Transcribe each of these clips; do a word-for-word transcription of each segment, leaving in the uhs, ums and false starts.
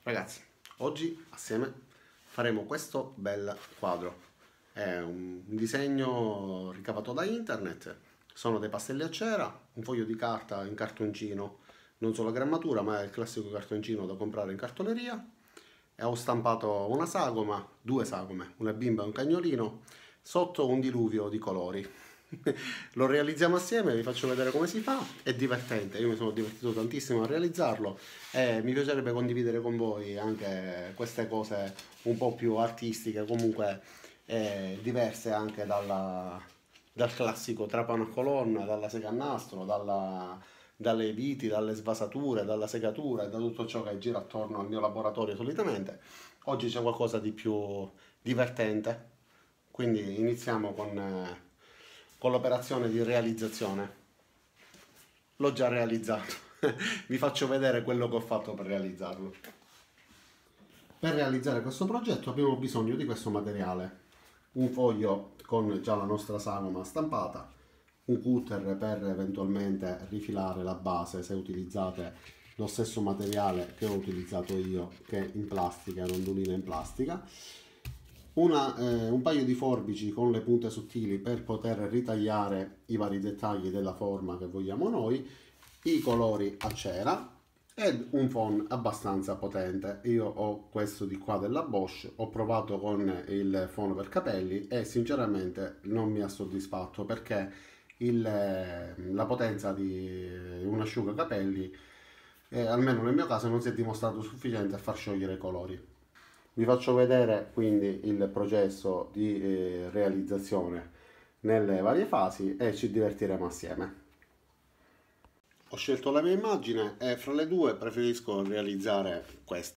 Ragazzi, oggi assieme faremo questo bel quadro. È un disegno ricavato da internet, sono dei pastelli a cera, un foglio di carta in cartoncino, non solo grammatura, ma è il classico cartoncino da comprare in cartoleria. E ho stampato una sagoma, due sagome, una bimba e un cagnolino, sotto un diluvio di colori. Lo realizziamo assieme, vi faccio vedere come si fa, è divertente, io mi sono divertito tantissimo a realizzarlo e mi piacerebbe condividere con voi anche queste cose un po' più artistiche, comunque eh, diverse anche dalla, dal classico trapano a colonna, dalla sega a nastro, dalla, dalle viti, dalle svasature, dalla segatura e da tutto ciò che gira attorno al mio laboratorio solitamente. Oggi c'è qualcosa di più divertente, quindi iniziamo con... eh, con l'operazione di realizzazione. L'ho già realizzato, vi faccio vedere quello che ho fatto per realizzarlo. Per realizzare questo progetto abbiamo bisogno di questo materiale: un foglio con già la nostra sagoma stampata, un cutter per eventualmente rifilare la base se utilizzate lo stesso materiale che ho utilizzato io, che è in plastica, rondolina in plastica, Una, eh, un paio di forbici con le punte sottili per poter ritagliare i vari dettagli della forma che vogliamo noi, i colori a cera ed un phon abbastanza potente. Io ho questo di qua della Bosch, ho provato con il phon per capelli e sinceramente non mi ha soddisfatto, perché il, la potenza di un asciugacapelli, eh, almeno nel mio caso, non si è dimostrato sufficiente a far sciogliere i colori. Vi faccio vedere quindi il processo di eh, realizzazione nelle varie fasi e ci divertiremo assieme. Ho scelto la mia immagine e fra le due preferisco realizzare questa.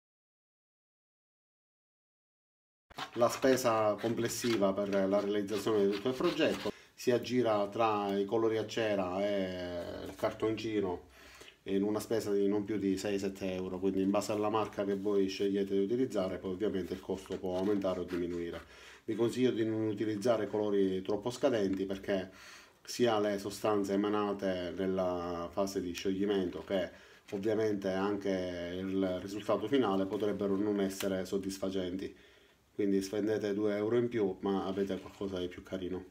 La spesa complessiva per la realizzazione di tutto il progetto si aggira tra i colori a cera e il cartoncino in una spesa di non più di sei sette euro, quindi in base alla marca che voi scegliete di utilizzare poi ovviamente il costo può aumentare o diminuire. Vi consiglio di non utilizzare colori troppo scadenti, perché sia le sostanze emanate nella fase di scioglimento che ovviamente anche il risultato finale potrebbero non essere soddisfacenti, quindi spendete due euro in più ma avete qualcosa di più carino.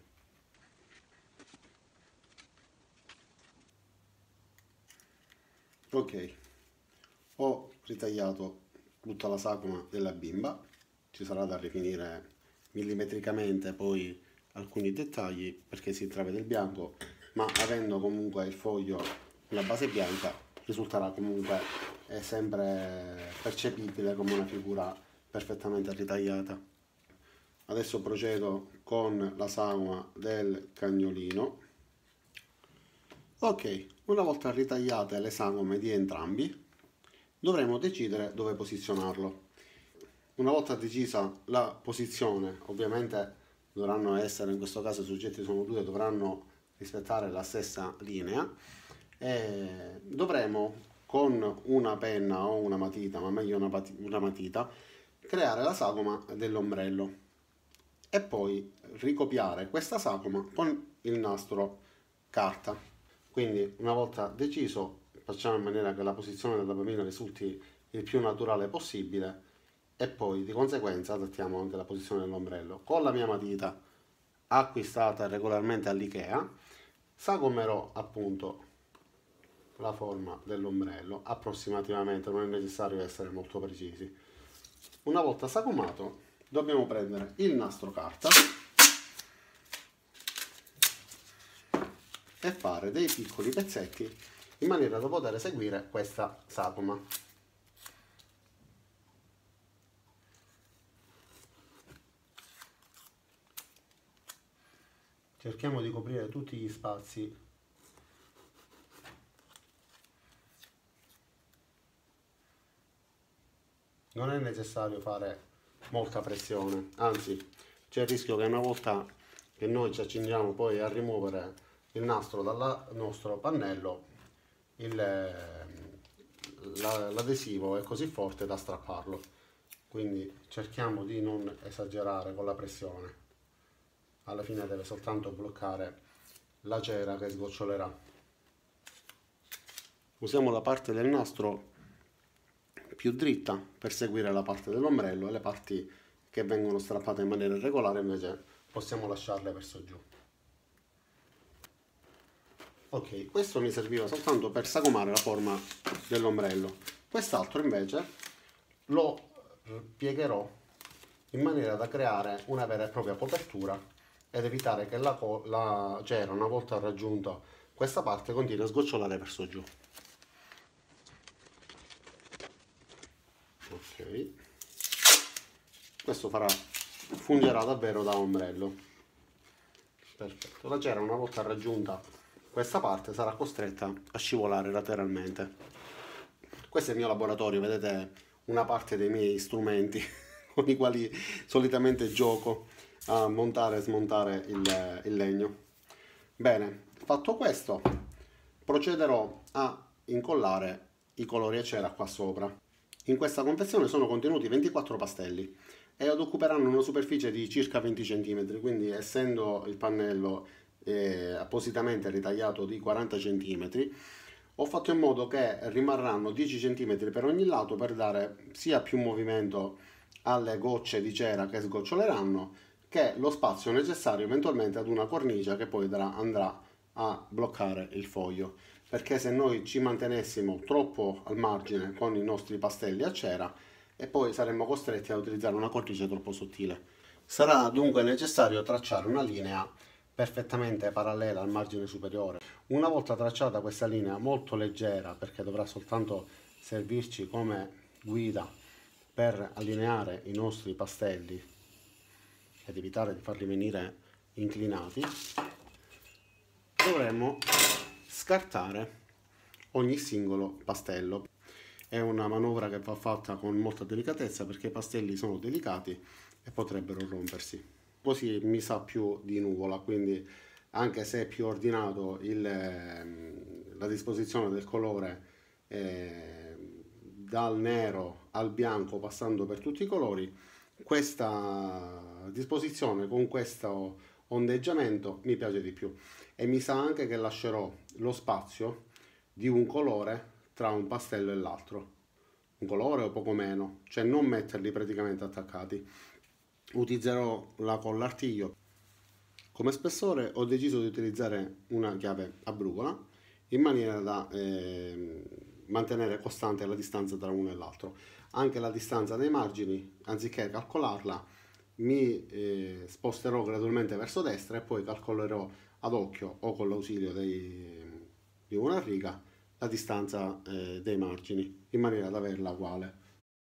Ok, ho ritagliato tutta la sagoma della bimba, ci sarà da rifinire millimetricamente poi alcuni dettagli perché si intravede il bianco, ma avendo comunque il foglio la base bianca risulterà comunque è sempre percepibile come una figura perfettamente ritagliata. Adesso procedo con la sagoma del cagnolino. Ok, una volta ritagliate le sagome di entrambi, dovremo decidere dove posizionarlo. Una volta decisa la posizione, ovviamente dovranno essere, in questo caso i soggetti sono due, dovranno rispettare la stessa linea, e dovremo con una penna o una matita, ma meglio una, una matita, creare la sagoma dell'ombrello e poi ricopiare questa sagoma con il nastro carta. Quindi una volta deciso facciamo in maniera che la posizione della bambina risulti il più naturale possibile e poi di conseguenza adattiamo anche la posizione dell'ombrello. Con la mia matita acquistata regolarmente all'IKEA sagomerò appunto la forma dell'ombrello approssimativamente, non è necessario essere molto precisi. Una volta sagomato dobbiamo prendere il nastro carta e fare dei piccoli pezzetti in maniera da poter eseguire questa sagoma. Cerchiamo di coprire tutti gli spazi non è necessario fare molta pressione, anzi c'è il rischio che una volta che noi ci accingiamo poi a rimuovere il nastro dal nostro pannello, l'adesivo è così forte da strapparlo, quindi cerchiamo di non esagerare con la pressione, alla fine deve soltanto bloccare la cera che sgocciolerà. Usiamo la parte del nastro più dritta per seguire la parte dell'ombrello, e le parti che vengono strappate in maniera irregolare invece possiamo lasciarle verso giù. Ok, questo mi serviva soltanto per sagomare la forma dell'ombrello. Quest'altro invece lo piegherò in maniera da creare una vera e propria copertura ed evitare che la, la cera, una volta raggiunta questa parte, continui a sgocciolare verso giù. Ok, questo farà, fungerà davvero da ombrello. Perfetto, la cera una volta raggiunta questa parte sarà costretta a scivolare lateralmente. Questo è il mio laboratorio, vedete una parte dei miei strumenti con i quali solitamente gioco a montare e smontare il, il legno. Bene, fatto questo, procederò a incollare i colori a cera qua sopra. In questa confezione sono contenuti ventiquattro pastelli e occuperanno una superficie di circa venti centimetri, quindi essendo il pannello eh, appositamente ritagliato di quaranta centimetri, ho fatto in modo che rimarranno dieci centimetri per ogni lato per dare sia più movimento alle gocce di cera che sgoccioleranno, che lo spazio necessario eventualmente ad una cornice che poi andrà a bloccare il foglio, perché se noi ci mantenessimo troppo al margine con i nostri pastelli a cera e poi saremmo costretti a utilizzare una cornice troppo sottile. Sarà dunque necessario tracciare una linea perfettamente parallela al margine superiore. Una volta tracciata questa linea molto leggera, perché dovrà soltanto servirci come guida per allineare i nostri pastelli ed evitare di farli venire inclinati, dovremmo scartare ogni singolo pastello. È una manovra che va fatta con molta delicatezza perché i pastelli sono delicati e potrebbero rompersi. Così mi sa più di nuvola, quindi anche se è più ordinato il, la disposizione del colore eh, dal nero al bianco passando per tutti i colori, questa disposizione con questo ondeggiamento mi piace di più, e mi sa anche che lascerò lo spazio di un colore tra un pastello e l'altro, un colore o poco meno, cioè non metterli praticamente attaccati. Utilizzerò la colla artiglio. Come spessore ho deciso di utilizzare una chiave a brugola in maniera da eh, mantenere costante la distanza tra uno e l'altro. Anche la distanza dei margini, anziché calcolarla, mi eh, sposterò gradualmente verso destra e poi calcolerò ad occhio o con l'ausilio di una riga la distanza eh, dei margini in maniera da averla uguale.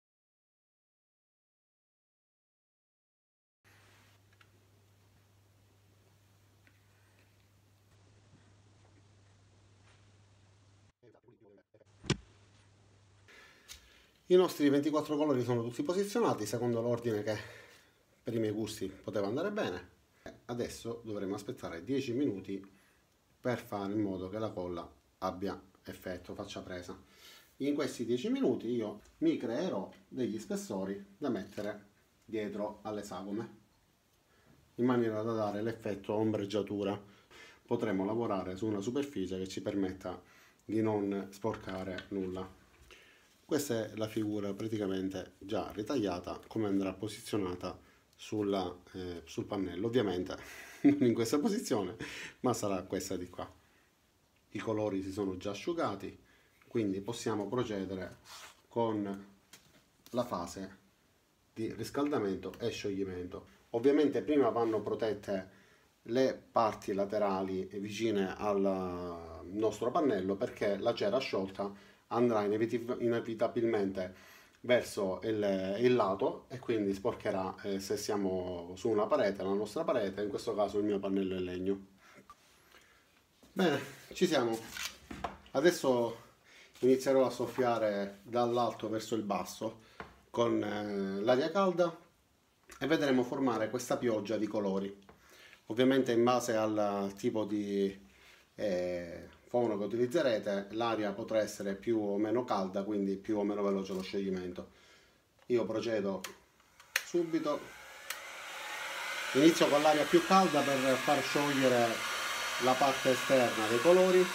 I nostri ventiquattro colori sono tutti posizionati secondo l'ordine che per i miei gusti poteva andare bene. Adesso dovremo aspettare dieci minuti per fare in modo che la colla abbia effetto, faccia presa. In questi dieci minuti io mi creerò degli spessori da mettere dietro alle sagome in maniera da dare l'effetto ombreggiatura. Potremo lavorare su una superficie che ci permetta di non sporcare nulla. Questa è la figura praticamente già ritagliata, come andrà posizionata sulla, eh, sul pannello. Ovviamente non in questa posizione, ma sarà questa di qua. I colori si sono già asciugati, quindi possiamo procedere con la fase di riscaldamento e scioglimento. Ovviamente prima vanno protette le parti laterali vicine al nostro pannello, perché la cera sciolta andrà inevitabilmente verso il, il lato e quindi sporcherà eh, se siamo su una parete, la nostra parete, in questo caso il mio pannello in legno. Bene, ci siamo. Adesso inizierò a soffiare dall'alto verso il basso con eh, l'aria calda e vedremo formare questa pioggia di colori. Ovviamente in base al tipo di eh, forno che utilizzerete l'aria potrà essere più o meno calda, quindi più o meno veloce lo scioglimento. Io procedo subito, inizio con l'aria più calda per far sciogliere la parte esterna dei colori.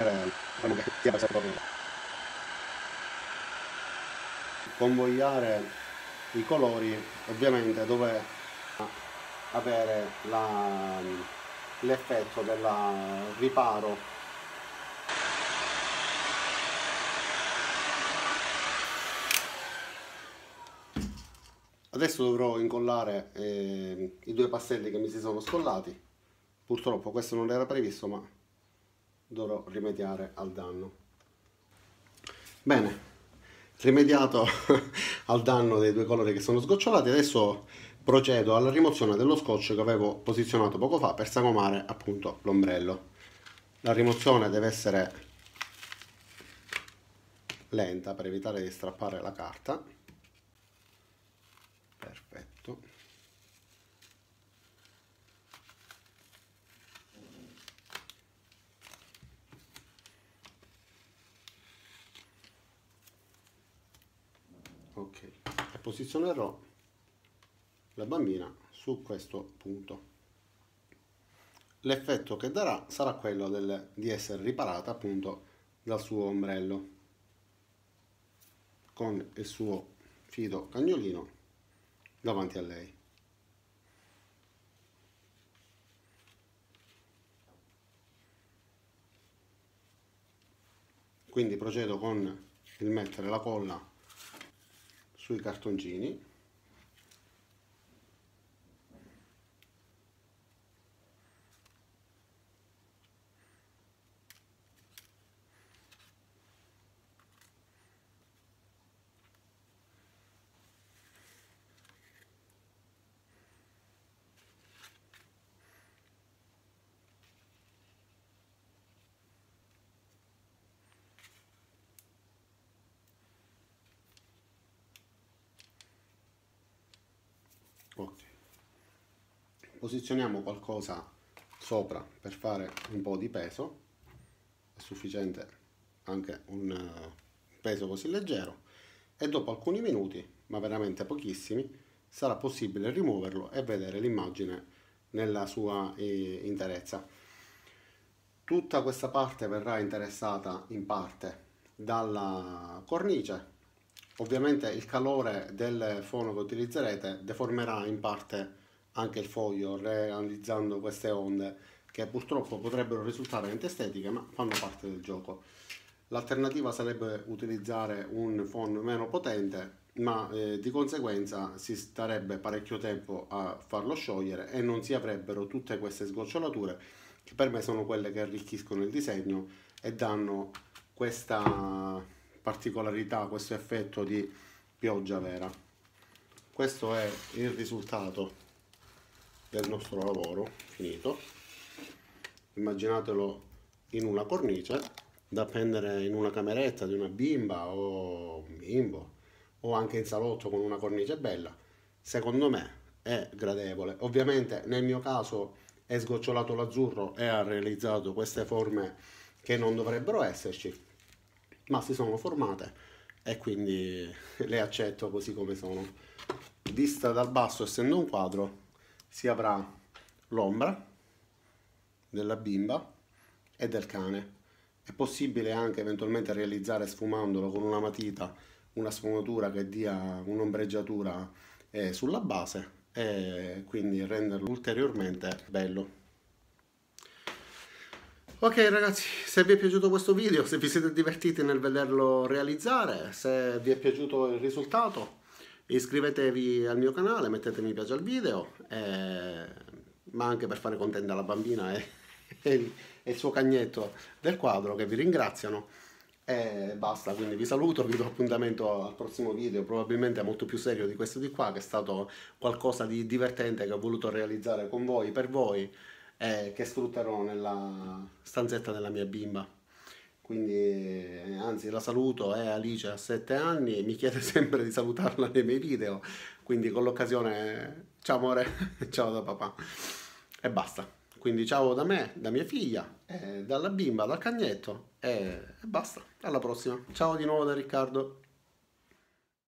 convogliare i colori, ovviamente dove avere l'effetto del riparo. Adesso dovrò incollare eh, i due pastelli che mi si sono scollati. Purtroppo questo non era previsto, ma dovrò rimediare al danno. Bene, rimediato al danno dei due colori che sono sgocciolati, adesso procedo alla rimozione dello scotch che avevo posizionato poco fa per sagomare appunto l'ombrello. La rimozione deve essere lenta per evitare di strappare la carta. Perfetto. Ok, e posizionerò la bambina su questo punto. L'effetto che darà sarà quello del, di essere riparata appunto dal suo ombrello con il suo fido cagnolino davanti a lei. Quindi procedo con il mettere la colla sui cartoncini. Ok, posizioniamo qualcosa sopra per fare un po' di peso, è sufficiente anche un peso così leggero, e dopo alcuni minuti, ma veramente pochissimi, sarà possibile rimuoverlo e vedere l'immagine nella sua interezza. Tutta questa parte verrà interessata in parte dalla cornice. Ovviamente il calore del forno che utilizzerete deformerà in parte anche il foglio, realizzando queste onde che purtroppo potrebbero risultare antestetiche, ma fanno parte del gioco. L'alternativa sarebbe utilizzare un forno meno potente, ma eh, di conseguenza si starebbe parecchio tempo a farlo sciogliere e non si avrebbero tutte queste sgocciolature che per me sono quelle che arricchiscono il disegno e danno questa particolarità, questo effetto di pioggia vera. Questo è il risultato del nostro lavoro finito. Immaginatelo in una cornice da appendere in una cameretta di una bimba o un bimbo, o anche in salotto con una cornice bella. Secondo me è gradevole. Ovviamente nel mio caso è sgocciolato l'azzurro e ha realizzato queste forme che non dovrebbero esserci, ma si sono formate e quindi le accetto così come sono. Vista dal basso, essendo un quadro, si avrà l'ombra della bimba e del cane. È possibile anche eventualmente realizzare, sfumandolo con una matita, una sfumatura che dia un'ombreggiatura eh, sulla base e quindi renderlo ulteriormente bello. Ok ragazzi, se vi è piaciuto questo video, se vi siete divertiti nel vederlo realizzare, se vi è piaciuto il risultato, iscrivetevi al mio canale, mettete mi piace al video, eh, ma anche per fare contenta la bambina e, e, il, e il suo cagnetto del quadro, che vi ringraziano. E basta, quindi vi saluto, vi do appuntamento al prossimo video, probabilmente molto più serio di questo di qua, che è stato qualcosa di divertente che ho voluto realizzare con voi, per voi, e che sfrutterò nella stanzetta della mia bimba. Quindi anzi la saluto, è Alice, ha sette anni, mi chiede sempre di salutarla nei miei video, quindi con l'occasione ciao amore, ciao da papà e basta. Quindi ciao da me, da mia figlia, eh, dalla bimba, dal cagnetto e, e basta. Alla prossima. Ciao di nuovo da Riccardo.